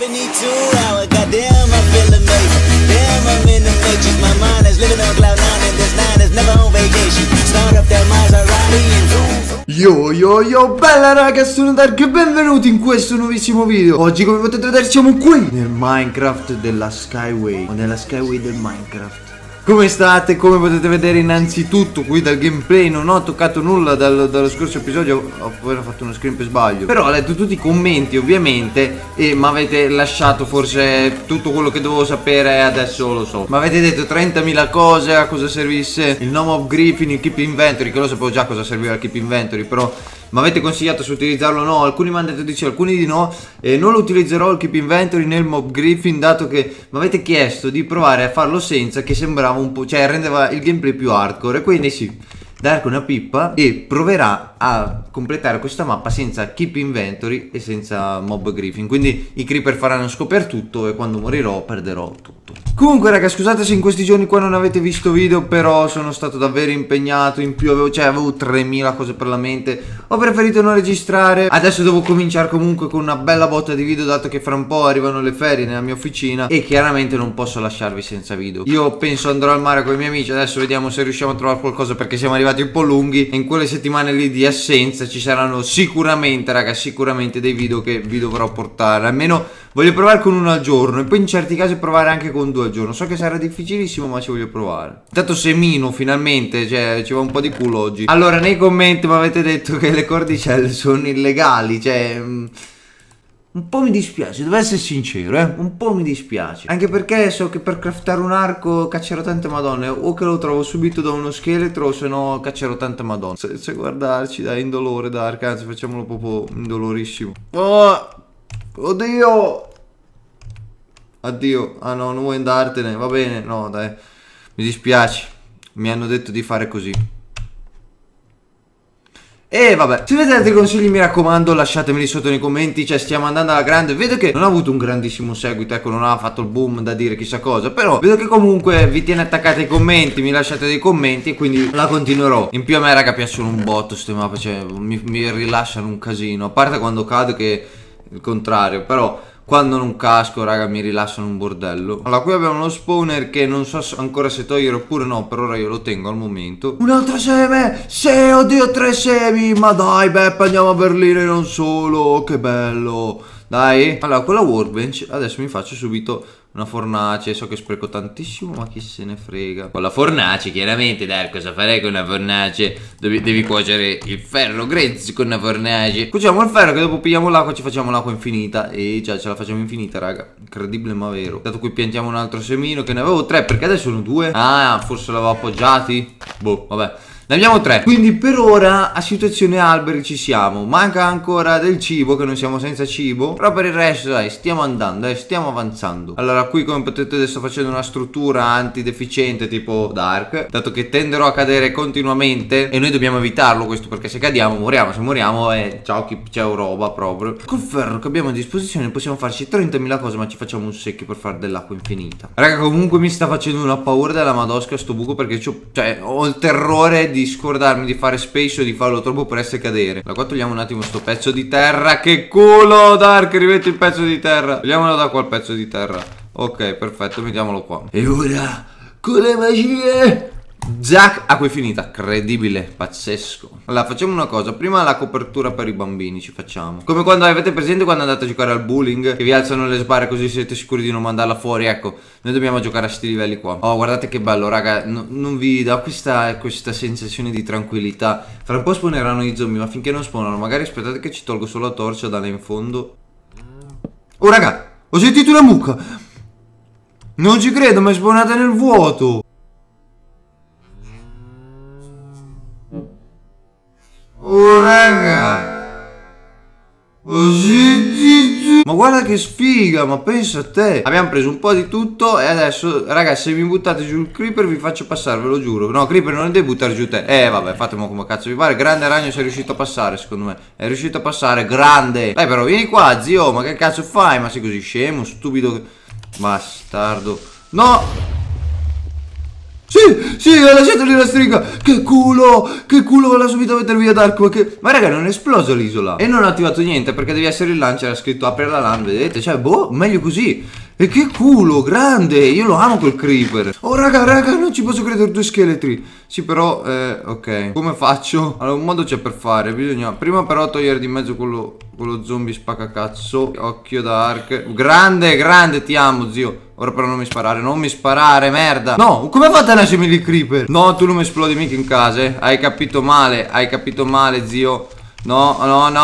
72 hours, goddamn, I feel amazing. Damn, I'm in the matrix. My mind is living on cloud nine, and this nine is never on vacation. Start up that Maserati and zoom. Yo, bella raga, sono Dark e benvenuti in questo nuovissimo video. Oggi, come potete vedere, siamo qui nel Minecraft della Skyway, o nella Skyway del Minecraft. Come state? Come potete vedere, innanzitutto qui dal gameplay non ho toccato nulla dallo scorso episodio. Ho appena fatto uno screen per sbaglio, però ho letto tutti i commenti ovviamente e mi avete lasciato forse tutto quello che dovevo sapere. Adesso lo so. Mi avete detto 30.000 cose, a cosa servisse il No Mob Griffin, il Keep Inventory, che lo sapevo già cosa serviva il Keep Inventory, però mi avete consigliato se utilizzarlo o no. Alcuni mi hanno detto di sì, alcuni di no. E non lo utilizzerò il Keep Inventory nel Mob Griffin, dato che mi avete chiesto di provare a farlo senza, che sembrava un po', cioè rendeva il gameplay più hardcore. E quindi sì, Dark una pippa e proverà a completare questa mappa senza Keep Inventory e senza Mob Griffin. Quindi i creeper faranno scoppiare tutto e quando morirò perderò tutto. Comunque raga, scusate se in questi giorni qua non avete visto video, però sono stato davvero impegnato. In più avevo 3.000 cose per la mente. Ho preferito non registrare. Adesso devo cominciare comunque con una bella botta di video, dato che fra un po' arrivano le ferie nella mia officina e chiaramente non posso lasciarvi senza video. Io penso andrò al mare con i miei amici. Adesso vediamo se riusciamo a trovare qualcosa, perché siamo arrivati un po' lunghi e in quelle settimane lì di assenza ci saranno sicuramente raga, sicuramente dei video che vi dovrò portare. Almeno voglio provare con uno al giorno e poi in certi casi provare anche con 2 al giorno. So che sarà difficilissimo, ma ci voglio provare. Intanto semino finalmente, cioè ci va un po' di culo oggi. Allora, nei commenti mi avete detto che le cordicelle sono illegali, cioè un po' mi dispiace, devo essere sincero, un po' mi dispiace. Anche perché so che per craftare un arco caccerò tante madonne. O che lo trovo subito da uno scheletro, o se no caccerò tante madonne. Se guardarci, dai, indolore Dark, anzi facciamolo proprio indolorissimo. Oh, oddio. Addio. Ah no, non vuoi andartene, va bene, no dai. Mi dispiace, mi hanno detto di fare così. E vabbè, se avete altri consigli mi raccomando lasciatemeli sotto nei commenti. Cioè stiamo andando alla grande. Vedo che non ha avuto un grandissimo seguito, ecco, non ha fatto il boom da dire chissà cosa, però vedo che comunque vi tiene attaccati ai commenti, mi lasciate dei commenti e quindi la continuerò. In più a me raga piacciono un botto ste mappe, cioè mi rilasciano un casino. A parte quando cado, che è il contrario, però quando non casco raga mi rilassano un bordello. Allora qui abbiamo lo spawner che non so ancora se togliere oppure no, per ora io lo tengo al momento. Un altro seme! Sì, oddio, 3 semi! Ma dai Beppe, andiamo a Berlino e non solo, che bello! Dai. Allora con la workbench adesso mi faccio subito una fornace. So che spreco tantissimo, ma chi se ne frega. Con la fornace chiaramente dai, cosa farei con una fornace? Devi cuocere il ferro grezzo con una fornace. Cuociamo il ferro, che dopo pigliamo l'acqua, ci facciamo l'acqua infinita. E già ce la facciamo infinita raga, incredibile ma vero. Dato qui piantiamo un altro semino, che ne avevo 3, perché adesso sono 2. Ah, forse l'avevo appoggiati. Boh, vabbè, ne abbiamo 3. Quindi per ora a situazione alberi ci siamo. Manca ancora del cibo, che non siamo senza cibo. Però per il resto dai, stiamo andando, stiamo avanzando. Allora qui come potete vedere sto facendo una struttura antideficiente tipo Dark, dato che tenderò a cadere continuamente e noi dobbiamo evitarlo questo, perché se cadiamo moriamo. Se moriamo ciao chi c'è roba proprio. Col ferro che abbiamo a disposizione possiamo farci 30.000 cose, ma ci facciamo un secchio per fare dell'acqua infinita. Raga, comunque mi sta facendo una paura della madosca sto buco, perché ho il terrore di scordarmi di fare space o di farlo troppo presto e cadere. Da qua togliamo un attimo sto pezzo di terra. Che culo Dark, rimetti il pezzo di terra. Togliamolo da qua il pezzo di terra. Ok, perfetto, mettiamolo qua. E ora con le magie Zac, acqua finita, credibile, pazzesco. Allora facciamo una cosa, prima la copertura per i bambini ci facciamo. Come quando avete presente quando andate a giocare al bowling, che vi alzano le sbarre così siete sicuri di non mandarla fuori. Ecco, noi dobbiamo giocare a sti livelli qua. Oh guardate che bello raga, non vi dà questa sensazione di tranquillità. Fra un po' spawneranno i zombie, ma finché non spawnano magari aspettate che ci tolgo solo la torcia da là in fondo. Oh raga, ho sentito una mucca. Non ci credo, ma è spawnata nel vuoto. Oh raga, ma guarda che sfiga, ma pensa a te. Abbiamo preso un po' di tutto e adesso raga, se mi buttate giù il creeper vi faccio passare, ve lo giuro. No, creeper non devi buttare giù te. Vabbè, fatemi come cazzo vi pare. Grande ragno, sei riuscito a passare secondo me. È riuscito a passare, grande. Dai però vieni qua zio, ma che cazzo fai? Ma sei così scemo, stupido, bastardo. No. Sì, ho lasciato lì la stringa. Che culo, volevo subito mettere via Dark. Ma raga, non è esplosa l'isola. E non ho attivato niente perché devi essere il lancio. Era scritto apri la LAN, vedete? Cioè, boh, meglio così. E che culo, grande. Io lo amo quel creeper. Oh raga, non ci posso credere, 2 scheletri. Sì, però, ok. Come faccio? Allora, un modo c'è per fare. Bisogna prima però togliere di mezzo quello zombie spaccacazzo. Occhio Dark. Grande, ti amo, zio. Ora però non mi sparare, merda. No, come fate a nascermi lì creeper? No, tu non mi esplodi mica in casa, eh. Hai capito male, zio. No,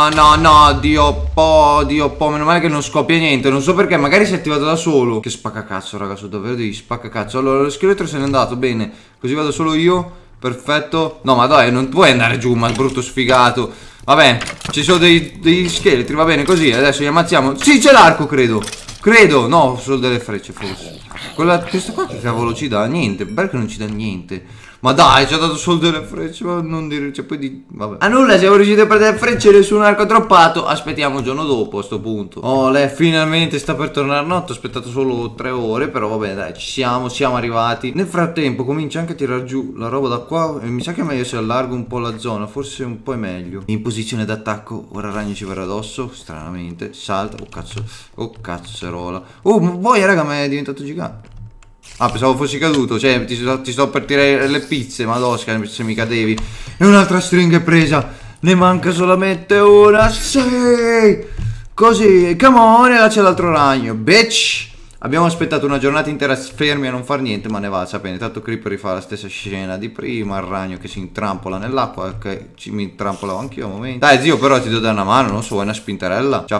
Dio po', meno male che non scoppia niente. Non so perché, magari si è attivato da solo. Che spaccacazzo, ragazzi, davvero devi spaccacazzo. Allora, lo scheletro se n'è andato, bene. Così vado solo io, perfetto. No, ma dai, non puoi andare giù, ma brutto sfigato. Vabbè, ci sono degli scheletri, va bene così, adesso li ammazziamo. Sì, c'è l'arco, credo, no, solo delle frecce forse. Questa qua che cavolo ci dà? Niente, perché non ci dà niente? Ma dai, ci ha dato solo delle frecce, ma non dire, cioè poi di... vabbè. A nulla, siamo riusciti a prendere frecce nessun arco droppato. Aspettiamo il giorno dopo a sto punto. Oh, lei finalmente sta per tornare a notte. Ho aspettato solo 3 ore, però vabbè dai, siamo arrivati. Nel frattempo comincia anche a tirar giù la roba da qua. E mi sa che è meglio se allargo un po' la zona, forse un po' è meglio. In posizione d'attacco, ora il ragno ci verrà addosso, stranamente. Salta, oh cazzerola. Oh, poi raga, ma è diventato gigante. Ah, pensavo fossi caduto, cioè ti sto per tirare le pizze, madosca, se mi cadevi. E un'altra stringa è presa. Ne manca solamente una. Sì. Così, come on, e là c'è l'altro ragno, bitch. Abbiamo aspettato una giornata intera fermi a non far niente, ma ne va, sapete. Tanto Creeper rifà la stessa scena di prima. Il ragno che si intrampola nell'acqua. Ok, mi intrampolavo anch'io a momenti. Dai zio, però ti devo dare una mano, non so, vuoi una spintarella? Ce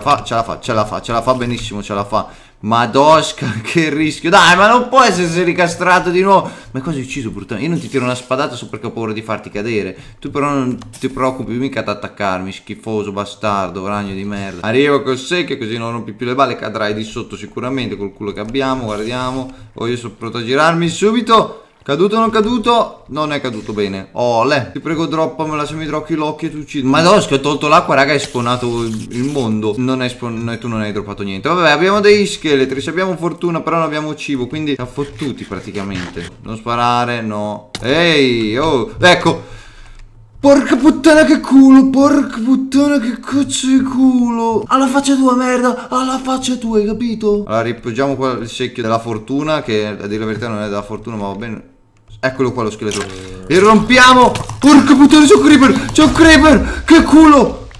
la fa benissimo, ce la fa. Madosca, che rischio. Dai, ma non può essersi ricastrato di nuovo. Ma cosa hai ucciso, bruttamente? Io non ti tiro una spadata solo perché ho paura di farti cadere. Tu però non ti preoccupi mica ad attaccarmi, schifoso bastardo, ragno di merda. Arrivo col secchio così non rompi più le balle. Cadrai di sotto sicuramente col culo che abbiamo. Guardiamo. Oh, io sono pronto a girarmi subito. Caduto o non caduto? Non è caduto bene. Ole, ti prego droppamela, se mi drocchi l'occhio ti uccido. Madosca, ho tolto l'acqua, raga, è spawnato il mondo. Tu non hai droppato niente. Vabbè, abbiamo degli scheletri, se abbiamo fortuna però non abbiamo cibo, quindi siamo fottuti praticamente. Non sparare, no. Ehi, oh, ecco. Porca puttana che culo, porca puttana che cazzo di culo. Alla faccia tua, merda, alla faccia tua, hai capito? Allora ripoggiamo qua il secchio della fortuna, che a dire la verità non è della fortuna, ma va bene. Eccolo qua lo scheletro. E rompiamo. Porca puttana, c'è un creeper. Che culo.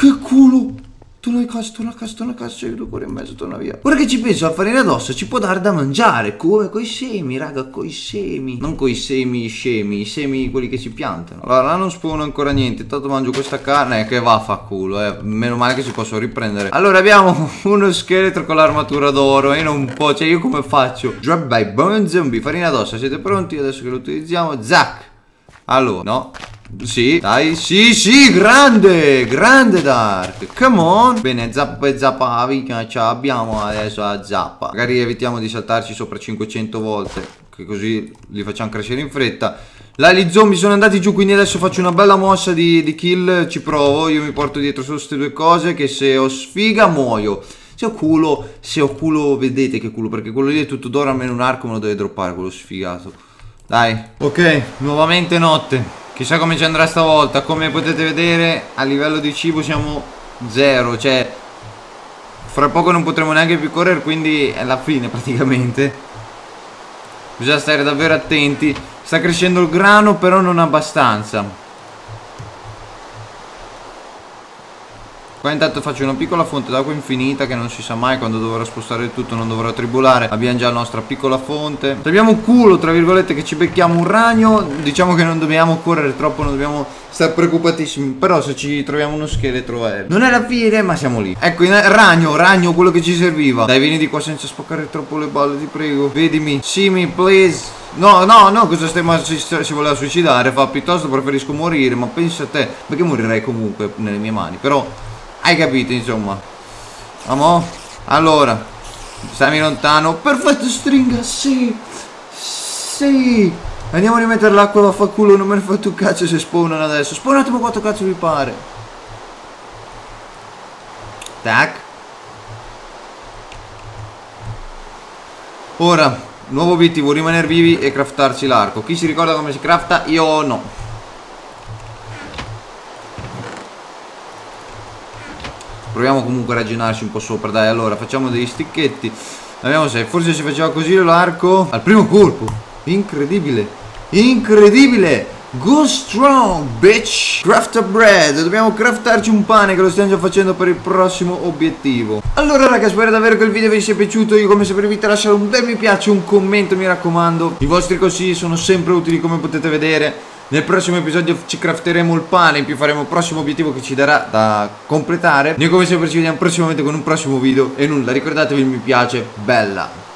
Torna a casa, c'è due cuori e mezzo, torna via. Ora che ci penso, la farina d'osso ci può dare da mangiare. Come? Coi semi, raga, coi semi. Non coi semi scemi, i semi quelli che si piantano. Allora, là non spawno ancora niente. Intanto mangio questa carne che va fa culo, meno male che si posso riprendere. Allora abbiamo uno scheletro con l'armatura d'oro. E non può, cioè io come faccio? Drop by bone zombie, farina d'ossa, siete pronti? Adesso che lo utilizziamo, zac. Allora, no. Sì, dai, sì, grande Dark, come on. Bene, zappa e zappa, ce l'abbiamo adesso a zappa. Magari evitiamo di saltarci sopra 500 volte, che così li facciamo crescere in fretta. Là gli zombie sono andati giù, quindi adesso faccio una bella mossa di kill, ci provo. Io mi porto dietro solo queste due cose, che se ho sfiga muoio. Se ho culo, vedete che culo, perché quello lì è tutto d'oro, almeno un arco me lo deve droppare, quello sfigato. Dai, ok, nuovamente notte. Chissà come ci andrà stavolta. Come potete vedere, a livello di cibo siamo 0. Cioè, fra poco non potremo neanche più correre, quindi è la fine praticamente. Bisogna stare davvero attenti. Sta crescendo il grano, però non abbastanza. Qua intanto faccio una piccola fonte d'acqua infinita, che non si sa mai quando dovrò spostare il tutto, non dovrò tribolare. Abbiamo già la nostra piccola fonte. Se abbiamo un culo, tra virgolette, che ci becchiamo un ragno, diciamo che non dobbiamo correre troppo, non dobbiamo stare preoccupatissimi. Però se ci troviamo uno scheletro non è la fine, ma siamo lì. Ecco, ragno, quello che ci serviva. Dai, vieni di qua senza spaccare troppo le balle, ti prego. Vedimi, see me please. No, cosa stai, ma si voleva suicidare. Fa, piuttosto preferisco morire, ma pensa a te. Perché morirei comunque nelle mie mani, però hai capito, insomma. Amo? Allora, stammi lontano. Perfetto, stringa, sì. Andiamo a rimettere l'acqua, vaffanculo. Non me ne fate un cazzo se spawnano adesso. Spawnatemi quanto cazzo vi pare. Tac. Ora Nuovo obiettivo, rimanere vivi e craftarci l'arco. Chi si ricorda come si crafta? Io no. Proviamo comunque a ragionarci un po' sopra. Dai, allora facciamo degli sticchetti. Vediamo se forse si faceva così l'arco al primo colpo. Incredibile. Incredibile. Go strong, bitch. Craft a bread. Dobbiamo craftarci un pane, che lo stiamo già facendo per il prossimo obiettivo. Allora raga, spero davvero che il video vi sia piaciuto. Io come sempre vi invito a lasciare un bel mi piace, un commento, mi raccomando. I vostri consigli sono sempre utili, come potete vedere. Nel prossimo episodio ci crafteremo il pane, in più faremo il prossimo obiettivo che ci darà da completare. Noi come sempre ci vediamo prossimamente con un prossimo video. E nulla, ricordatevi il mi piace, bella.